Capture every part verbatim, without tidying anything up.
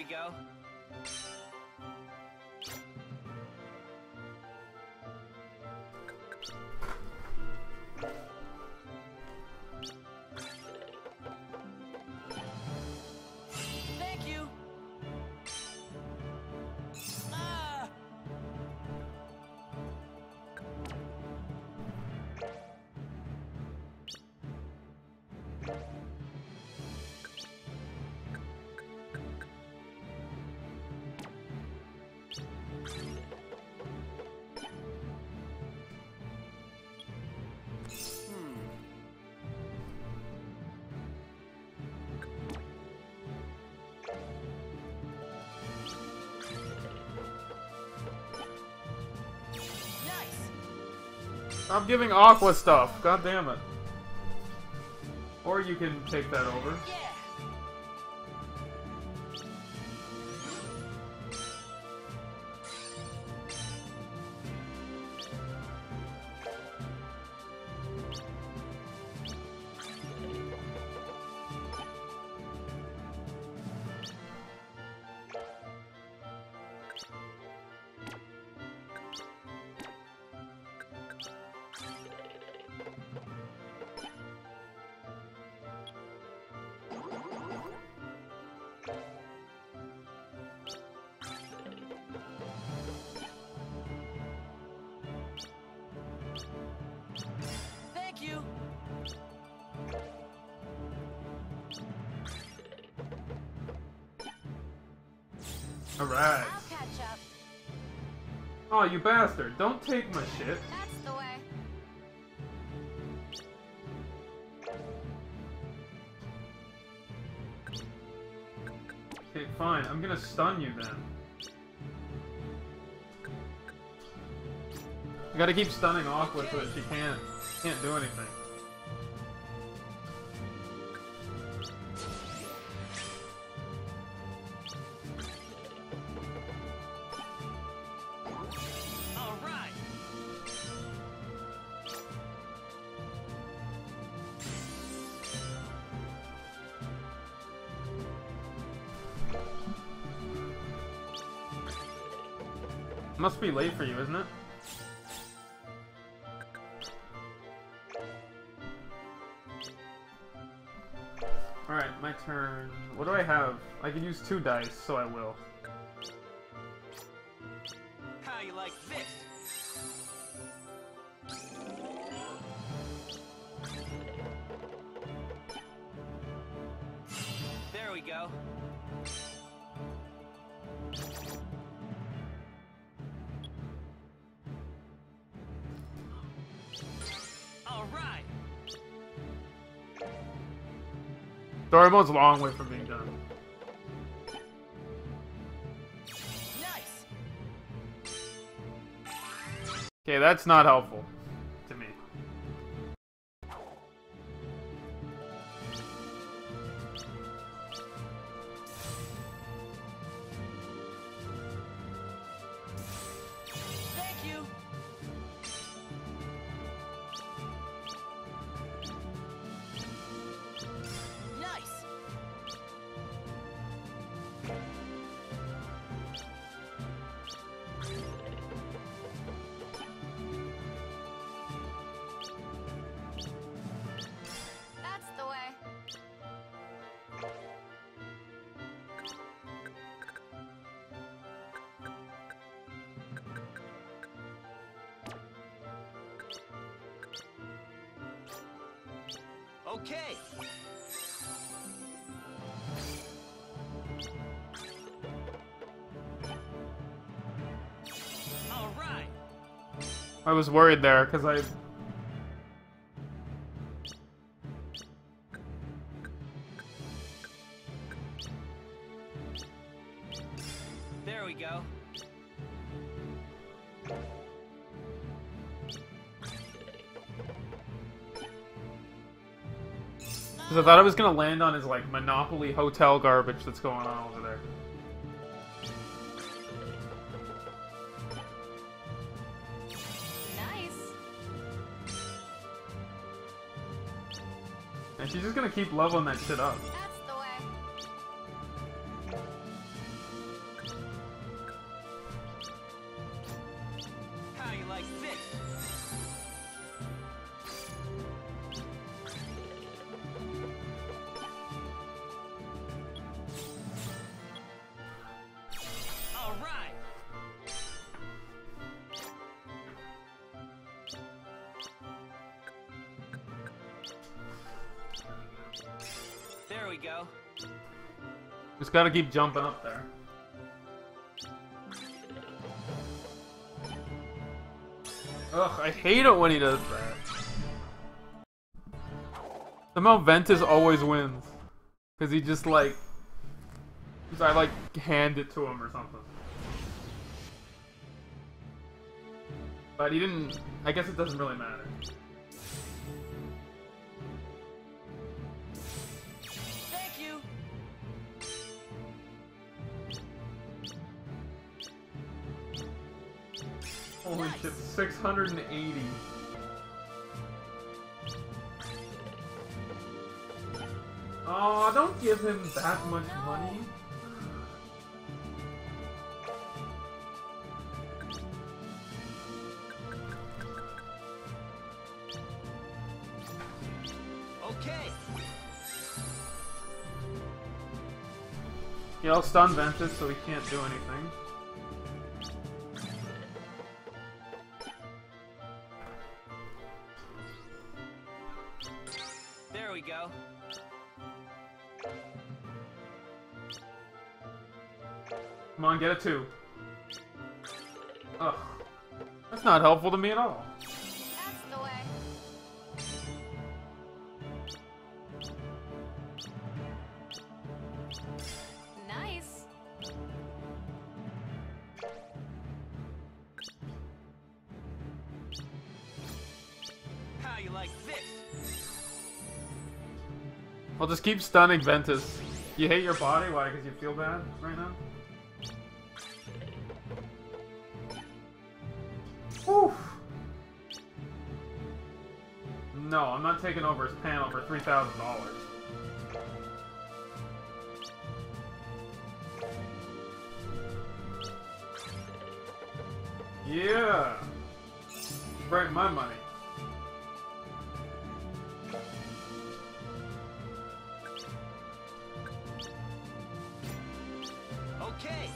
go. Thank you. Ah. Stop giving Aqua stuff. God damn it. Or you can take that over. Yeah. Thank you. Alright. I'll catch up. Oh, you bastard. Don't take my shit. That's the way. Okay, fine. I'm gonna stun you then. I gotta keep stunning Aqua so that she can't, can't do anything. All right. Must be late for you, isn't it? Alright, my turn. What do I have? I can use two dice, so I will. How you like this? There we go. All right. Doraemon's a long way from being done. Nice. Okay, that's not helpful to me. Thank you. Nice. That's the way. Okay. All right. I was worried there, because I... There we go. Because I thought I was going to land on his, like, Monopoly hotel garbage that's going on over there. Nice. And she's just going to keep leveling that shit up. That's the way. go. Just gotta keep jumping up there. Ugh, I hate it when he does that. Somehow Ventus always wins. Because he just like... Cause I like hand it to him or something. But he didn't... I guess it doesn't really matter. Thank you. Holy Nice. shit, six hundred eighty. Oh, don't give him that much money. Okay. Yeah, I'll stun Ventus so he can't do anything. There we go. Come on, get a two. Ugh. That's not helpful to me at all. That's the way. Nice. How you like this? I'll just keep stunning Ventus. You hate your body? Why? Because you feel bad right now? Whew. No, I'm not taking over his panel for three thousand dollars. Yeah! Bring my money. Okay.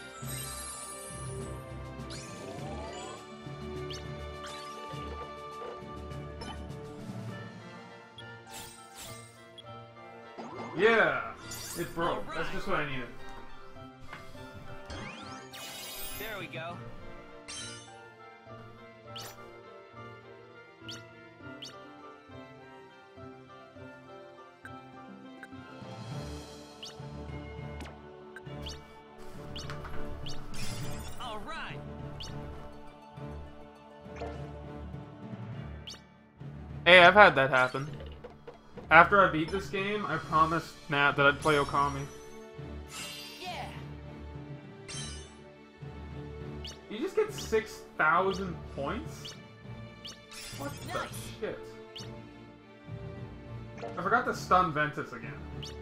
Yeah! It broke. All That's right. just what I needed. There we go. All right. Hey, I've had that happen. After I beat this game, I promised Nat that I'd play Okami. Yeah. You just get six thousand points? What the Nice. shit? I forgot to stun Ventus again.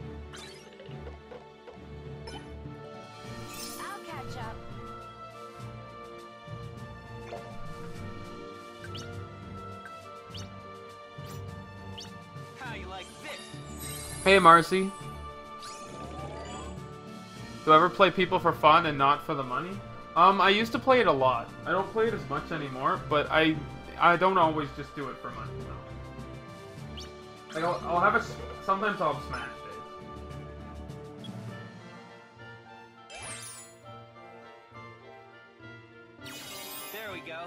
I'll catch up. How you like this? Hey, Marcy. Do I ever play people for fun and not for the money? Um, I used to play it a lot. I don't play it as much anymore, but I I don't always just do it for money. No. Like, I'll, I'll have a... s- Sometimes I'll have Smash days. There we go.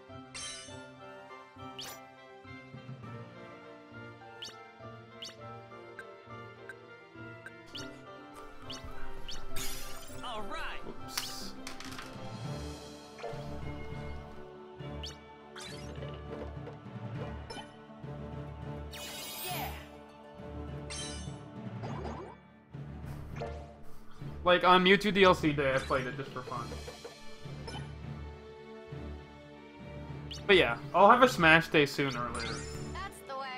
All right. Oops. Yeah. Like, on Mewtwo D L C Day, I played it just for fun. But yeah, I'll have a Smash Day sooner or later. That's the way.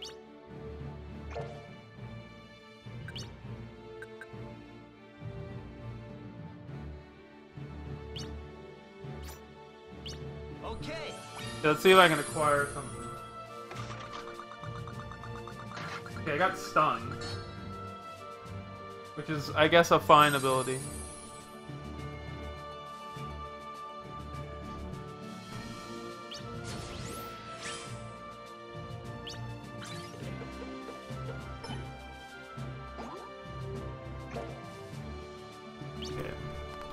Okay. Let's see if I can acquire something. Okay, I got stunned. Which is, I guess, a fine ability.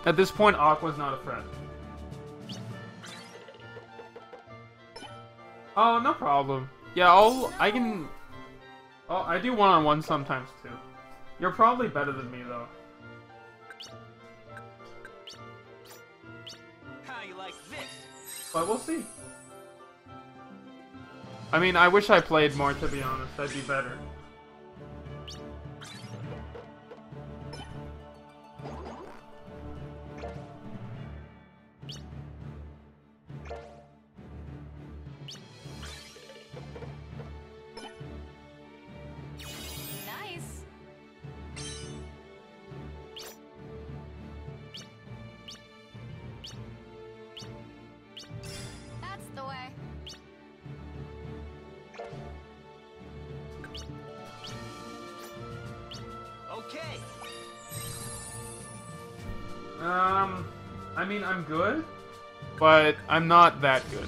At this point, Aqua's not a threat. Oh, no problem. Yeah, I'll, I can... Oh, I do one-on-one sometimes, too. You're probably better than me, though. How you like this? But we'll see. I mean, I wish I played more, to be honest. I'd be better. Nice. That's the way. Okay. Um, I mean, I'm good, but I'm not that good.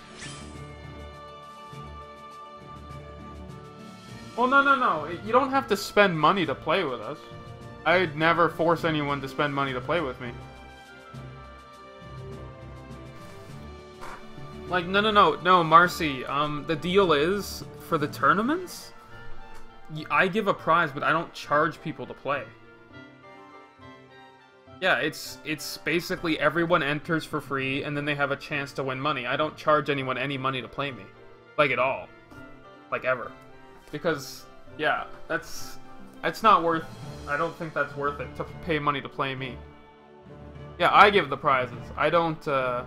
Well, no, no, no. You don't have to spend money to play with us. I'd never force anyone to spend money to play with me. Like, no, no, no, no, Marcy, um, the deal is, for the tournaments, y- I give a prize, but I don't charge people to play. Yeah, it's it's basically everyone enters for free, and then they have a chance to win money. I don't charge anyone any money to play me. Like, at all. Like, ever. Because, yeah, that's... It's not worth... I don't think that's worth it, to pay money to play me. Yeah, I give the prizes. I don't, uh...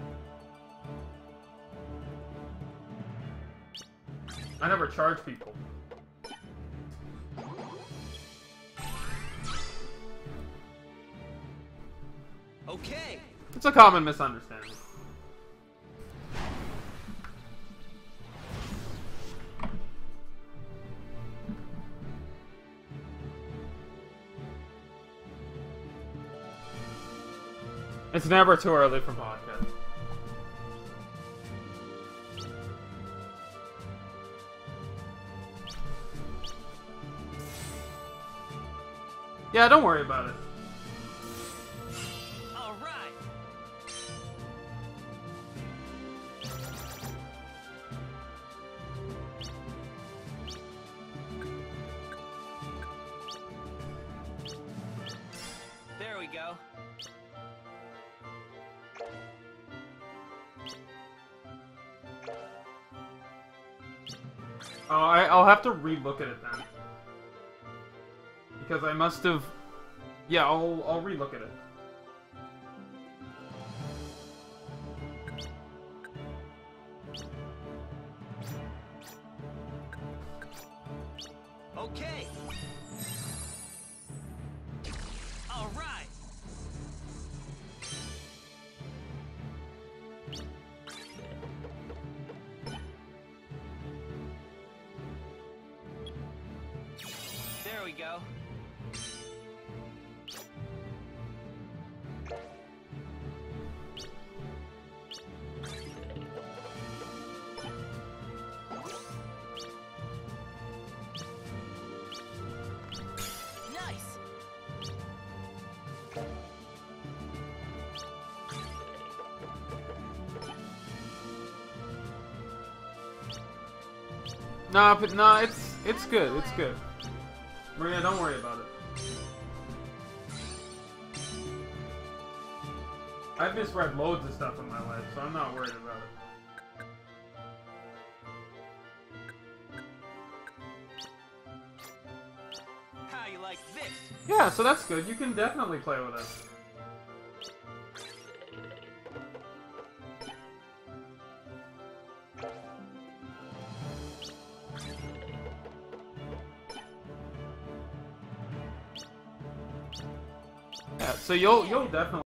I never charge people. Okay. It's a common misunderstanding. It's never too early for podcast. Yeah, don't worry about it. All right. There we go. Oh, I, I'll have to re-look at it then. Because I must have... Yeah, I'll, I'll re-look at it. Okay. All right. There we go. Nice. Nah, but nah, it's it's good, it's good. Maria, don't worry about it. I've misread loads of stuff in my life, so I'm not worried about it. How you like this? Yeah, so that's good. You can definitely play with us. Yeah, so you'll you'll definitely